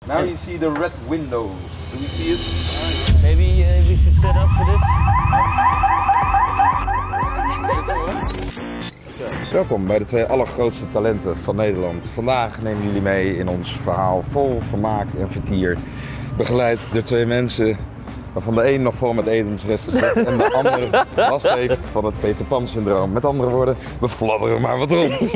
Now you see the red windows. Do you see it? Maybe we should set up for this. Welkom bij de twee allergrootste talenten van Nederland. Vandaag nemen jullie mee in ons verhaal vol vermaak en vertier. Begeleid door twee mensen waarvan de een nog vol met etensresten zit en de ander last heeft van het Peter Pan syndroom. Met andere woorden, we fladderen maar wat rond.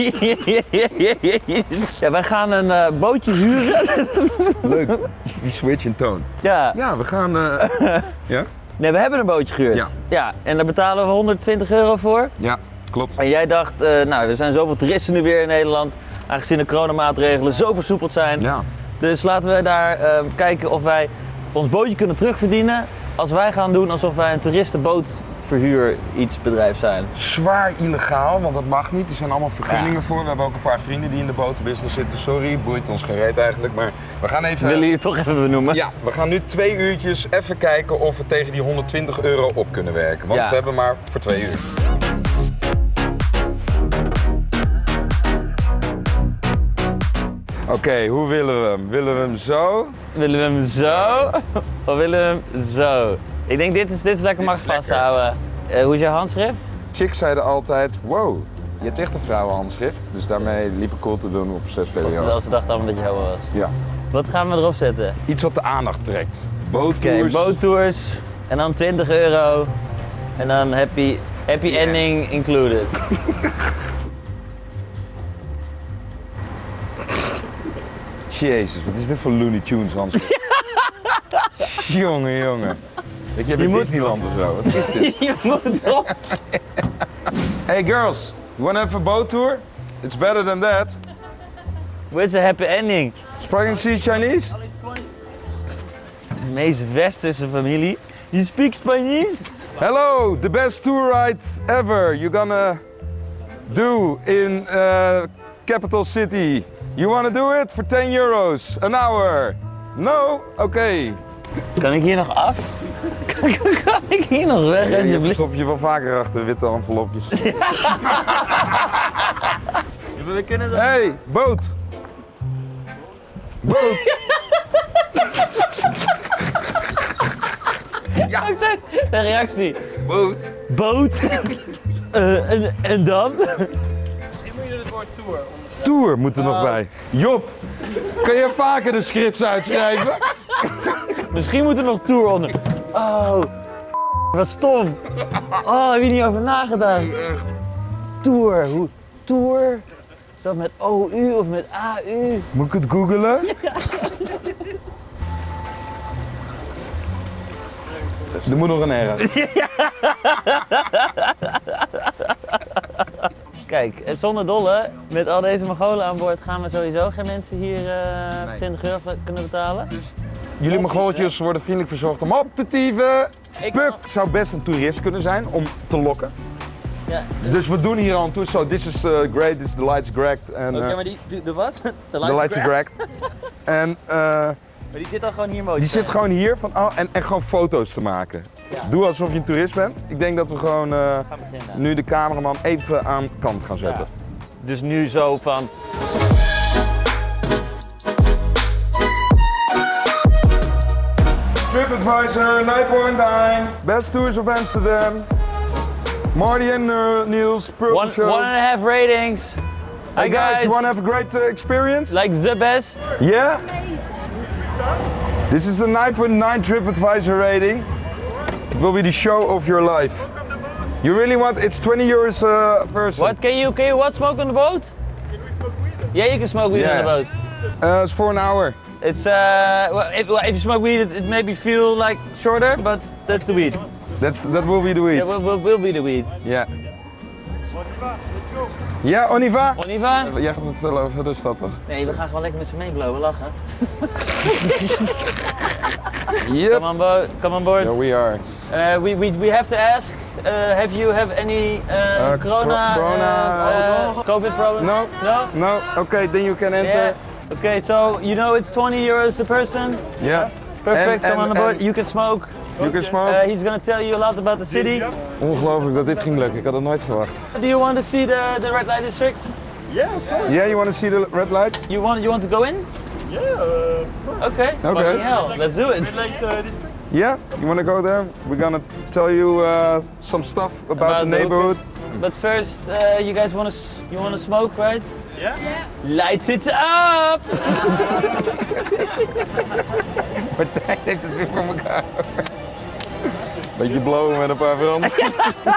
Ja, wij gaan een bootje huren. Leuk, die switch in toon. Ja. Ja, we gaan... ja? Nee, we hebben een bootje gehuurd. Ja. Ja, en daar betalen we 120 euro voor. Ja, klopt. En jij dacht, nou, er zijn zoveel toeristen nu weer in Nederland, aangezien de coronamaatregelen zo versoepeld zijn. Ja. Dus laten we daar kijken of wij ons bootje kunnen terugverdienen als wij gaan doen alsof wij een toeristenbootverhuur bedrijf zijn. Zwaar illegaal, want dat mag niet. Er zijn allemaal vergunningen voor. We hebben ook een paar vrienden die in de botenbusiness zitten. Sorry, boeit ons geen reet eigenlijk, maar we gaan even... Willen jullie het toch even benoemen? Ja, we gaan nu 2 uurtjes even kijken of we tegen die 120 euro op kunnen werken. Want we hebben maar voor 2 uur. Oké, hoe willen we hem? Willen we hem zo? Willen we hem zo? Of willen we hem zo? Ik denk dit is lekker makkelijk vasthouden. Hoe is jouw handschrift? Chicks zeiden altijd, wow, je hebt echt een vrouwenhandschrift. Dus daarmee liep ik cool te doen op 6 video. Terwijl ze dachten allemaal dat je homo was. Ja. Wat gaan we erop zetten? Iets wat de aandacht trekt. Boottours. Oké, boottours. En dan 20 euro. En dan happy ending included. Jezus, wat is dit voor Looney Tunes, Hans? Jongen, jongen. Ik heb in Disneyland of zo. Wat is dit? Je moet op. Hey girls, you wanna have a boat tour? It's better than that. Where's the happy ending? Spraken ze Chinese? De meest westerse familie. You speak Spanish? Hello, the best tour ride ever you're gonna do in capital city. You wanna do it for 10 euros an hour? No? Oké. Kan ik hier nog af? Kan ik hier nog weg? Je verstopt je wel vaker achter witte envelopjes. We kunnen dat... Hey, boot! Boot! Ja. De reactie. Boot. Boot. En dan? Misschien moet je het woord tour. Tour moet er nog bij. Job, kan je vaker de scripts uitschrijven? Misschien moet er nog tour onder. Oh, wat stom. Oh, heb je niet over nagedacht? Tour, hoe? Tour? Is dat met OU of met AU? Moet ik het googelen? Er moet nog een R uit. Kijk, zonder dolle, met al deze Mongolen aan boord gaan we sowieso geen mensen hier 20 euro kunnen betalen. Jullie Mongooltjes worden vriendelijk verzorgd om op te tieven. Puk zou best een toerist kunnen zijn om te lokken. Ja, dus we doen hier al een tour. So this is great, this is the lights cracked. Oké, maar de wat? The lights are cracked. En maar die zit dan gewoon hier mooi. Die zit gewoon hier van, en gewoon foto's te maken. Ja. Doe alsof je een toerist bent. Ik denk dat we gewoon nu de cameraman even aan kant gaan zetten. Ja. Dus nu zo van... TripAdvisor, Nijpoorndijn, Best Tours of Amsterdam, Marty and Niels, Purple Show. 1.5 ratings. Hey guys, you want to have a great experience? Like the best? Yeah? This is a 9.9 TripAdvisor rating. It will be the show of your life. You really want, it's 20 euros a person. What, can you smoke on the boat? Can we smoke weed? Yeah, you can smoke weed on the boat. It's for an hour. It's, if you smoke weed, it maybe feel like shorter, but that's the weed. That will be the weed. Yeah, will be the weed. Yeah. Ja, on y va? On y va? Jij gaat het vertellen over de stad, toch? Nee, we gaan gewoon lekker met z'n meeblowen, lachen. Yep. Come on board. Here we are. We have to ask, have you any COVID problem? No. No? No? Okay, then you can enter. Yeah. Okay, so you know it's 20 euros a person? Yeah. Perfect, come on board. You can smoke. You can smoke. He's gonna tell you a lot about the city. Ongelooflijk dat dit ging lukken, ik had het nooit verwacht. Do you want to see the red light district? Yeah, of course. Yeah, you want to see the red light? You want to go in? Okay. Fucking hell, let's do it. Yeah, you want to go there? We're gonna tell you some stuff about the neighborhood. But first, you guys wanna smoke, right? Yeah. Light it up! Martijn heeft het weer voor elkaar. Beetje blowen met een paar Fransen. So you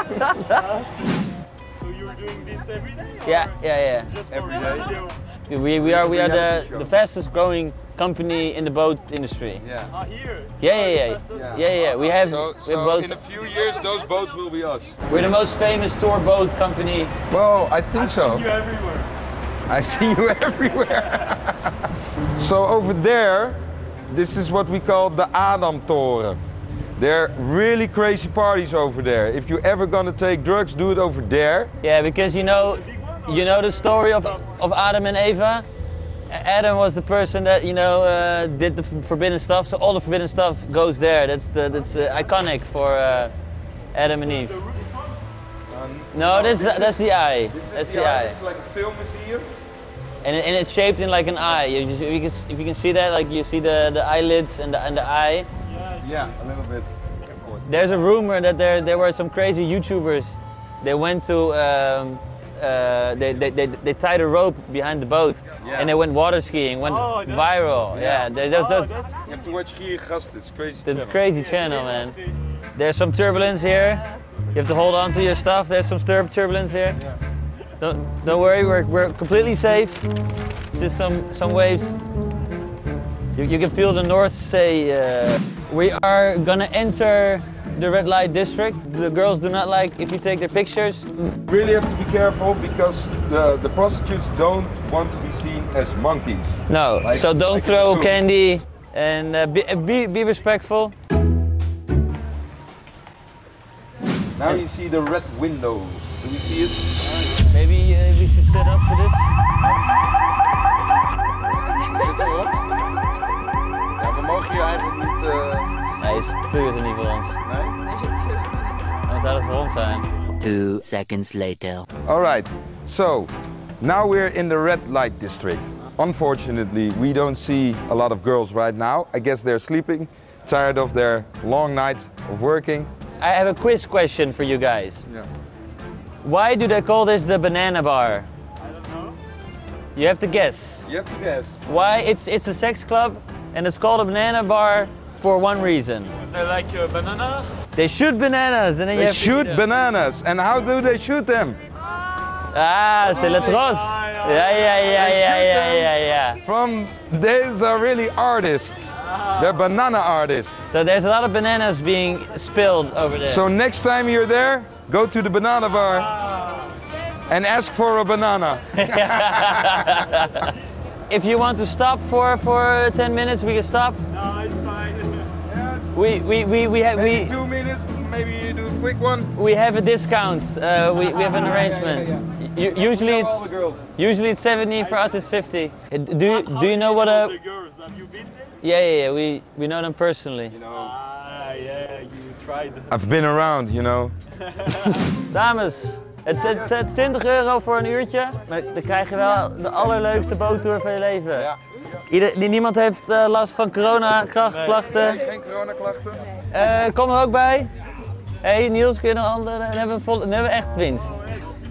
were doing this every day? Yeah. Just Every for day? video? We are the fastest growing company in the boat industry. Yeah. Here? Yeah. We have boats. in a few years, those boats will be us. We're the most famous tour boat company. Well, I think so. You everywhere. I see you everywhere. So over there, this is what we call the Adamtoren. There are really crazy parties over there. If you're ever gonna take drugs, do it over there. Yeah, because you know the story of Adam and Eva. Adam was the person that did the forbidden stuff, so all the forbidden stuff goes there. That's iconic for Adam and Eve. No, that's the eye. That's the eye. It's like a film museum. And it's shaped in like an eye. If you can see that, like you see the eyelids and the eye. Yeah, a little bit. There's a rumor that there were some crazy YouTubers. They went to they tied a rope behind the boat and they went water skiing. Went viral. Yeah, You have to watch Giergast. It's crazy. That's a crazy channel, man. There's some turbulence here. You have to hold on to your stuff. There's some turbulence here. Don't worry, we're completely safe. It's just some waves. You can feel the North Sea. We are gonna enter the red light district. The girls do not like if you take their pictures. Really have to be careful because the prostitutes don't want to be seen as monkeys. No, so don't throw candy and be respectful. Now you see the red windows. Do you see it? Maybe we should set up for this. Is het voor ons? Ja, we mogen hier eigenlijk niet... Nee, natuurlijk is het niet voor ons. Nee? Dan zou het voor ons zijn. 2 seconds later. Alright, so now we're in the red light district. Unfortunately, we don't see a lot of girls right now. I guess they're sleeping, tired of their long night of working. I have a quiz question for you guys. Yeah. Why do they call this the banana bar? I don't know. You have to guess. You have to guess. Why? It's a sex club and it's called a banana bar for one reason. They like banana? They shoot bananas and then you They have to eat shoot them. bananas. And how do they shoot them? Ah, c'est le tros. Yeah. These are really artists. They're banana artists. So there's a lot of bananas being spilled over there. So next time you're there, go to the banana bar and ask for a banana. If you want to stop for 10 minutes, we can stop. No, it's fine. We Maybe 2 minutes, maybe you do a quick one. we have a discount. We have an arrangement. Usually it's 70. For us, it's 50. Do you know what a? The girls, have you been there? Yeah. We know them personally. Yeah, you tried. I've been around, you know. Dames, het is 20 euro voor een uurtje, maar dan krijg je wel de allerleukste boottour van je leven. Ja. Niemand heeft last van corona-klachten. Geen coronaklachten? Kom er ook bij. Hey Niels, kun je dan hebben we echt winst.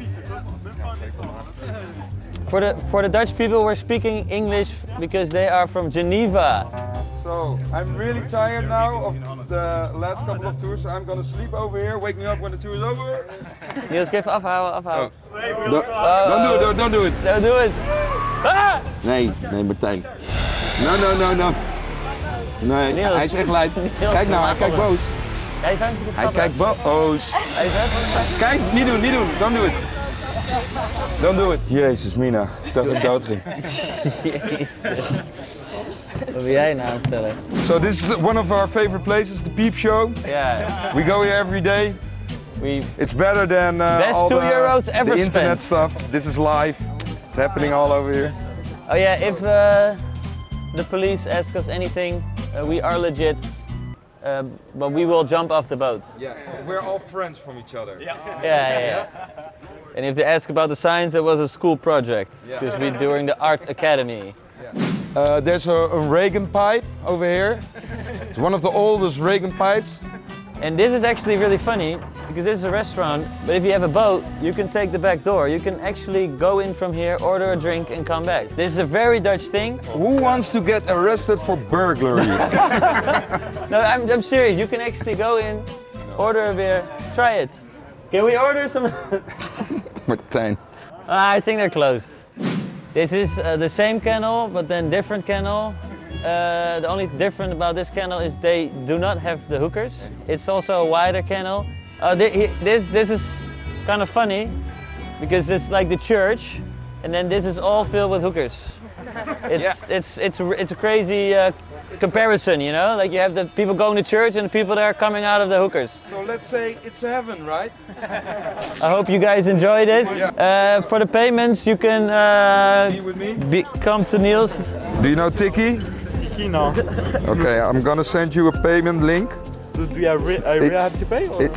For the Dutch people, we're speaking English because they are from Geneva. So, I'm really tired now of the last couple of tours, so I'm gonna sleep over here, wake me up when the tour is over. Niels, kun je even afhouden. Don't do it. Don't do it. Ah! Nee, Martijn. No. Nee, Niels. hij is echt lijp. Niels, Kijk nou, hij kijkt boos. Hij is hartstikke Hij schattig. kijkt boos. Hij is hartstikke Kijk, niet doen. Don't do it. Don't do it. Jezus, Mina. Ik dacht dat ik dood ging. Jezus. Wat wil jij nou aanstellen? So this is one of our favorite places, the Peep Show. Ja. We go here every day. It's better than Best all €2 the ever internet spent. stuff. This is live. It's happening all over here. Oh yeah, if the police ask us anything, we are legit, but we will jump off the boat. Yeah, we're all friends from each other. Yeah. And if they ask about the science, that was a school project, because we're doing the art academy. Yeah. There's a Reagan pipe over here. It's one of the oldest Reagan pipes. And this is actually really funny because this is a restaurant, but if you have a boat, you can take the back door. You can actually go in from here, order a drink and come back. This is a very Dutch thing. Who wants to get arrested for burglary? No, I'm serious. You can actually go in, order a beer, try it. Can we order some? Martijn. I think they're closed. This is the same kennel, but then different kennel. The only different about this kennel is they do not have the hookers. It's also a wider kennel. This is kind of funny because it's like the church, and then this is all filled with hookers. It's a crazy comparison, you know? Like you have the people going to church and the people that are coming out of the hookers. So let's say it's heaven, right? I hope you guys enjoyed it. For the payments, you can come to Niels. Do you know Tiki? Tiki, no. Okay, I'm gonna send you a payment link. Do I really have to pay? Or?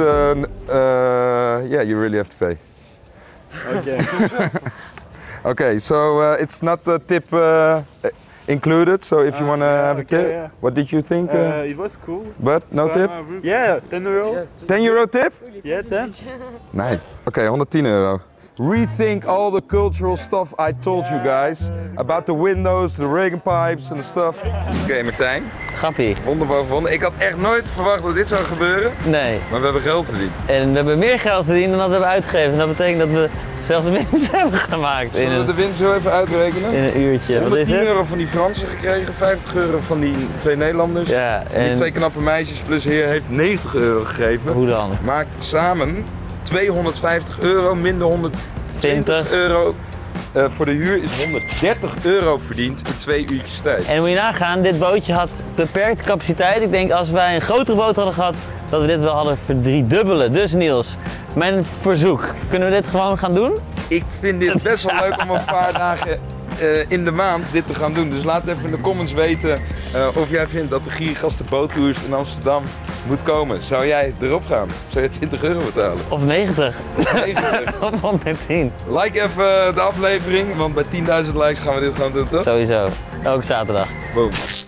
Yeah, you really have to pay. Okay. Okay, so it's not the tip included, so if you want to have a tip, yeah. What did you think? It was cool. But no tip? Yeah, 10 euro. 10 euro tip? Yeah, 10. Nice. Okay, 110 euro. Rethink all the cultural stuff I told you guys about the windows, the Reagan pipes and the stuff. Oké, Martijn. Grappie. Wonder boven wonder. Ik had echt nooit verwacht dat dit zou gebeuren. Nee. Maar we hebben geld verdiend. En we hebben meer geld verdiend dan dat we hebben uitgegeven. En dat betekent dat we zelfs winst hebben gemaakt. Zullen we de winst zo even uitrekenen? In een uurtje. Wat is 110 het? euro van die Fransen gekregen, 50 euro van die 2 Nederlanders. Ja, en die 2 knappe meisjes plus heer heeft 90 euro gegeven. Hoe dan? Maakt samen 250 euro minder 120 euro. Voor de huur is 130 euro verdiend in 2 uurtjes tijd. En moet je nagaan, dit bootje had beperkte capaciteit. Ik denk als wij een grotere boot hadden gehad, dat we dit wel hadden verdriedubbelen. Dus Niels, mijn verzoek, kunnen we dit gewoon gaan doen? Ik vind dit best wel leuk om een paar dagen in de maand dit te gaan doen. Dus laat even in de comments weten of jij vindt dat de Giergasten boottours in Amsterdam moet komen. Zou jij erop gaan? Zou je 20 euro betalen? Of 90. 90. Of 110. Like even de aflevering, want bij 10.000 likes gaan we dit gewoon doen, toch? Sowieso. Elke zaterdag. Boom.